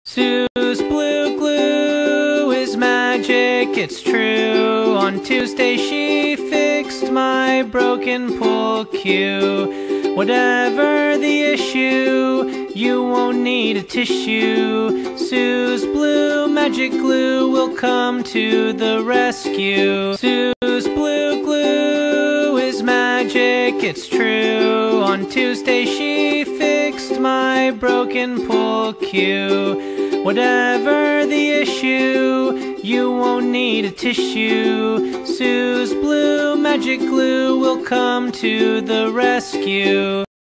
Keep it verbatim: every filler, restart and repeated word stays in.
Sue's blue glue is magic, it's true. On Tuesday she fixed my broken pool cue. Whatever the issue, you won't need a tissue. Sue's blue magic glue will come to the rescue. Sue's blue glue is magic, it's true. On Tuesday she fixed my broken pool cue. Whatever the issue, you won't need a tissue. Sue's blue magic glue will come to the rescue.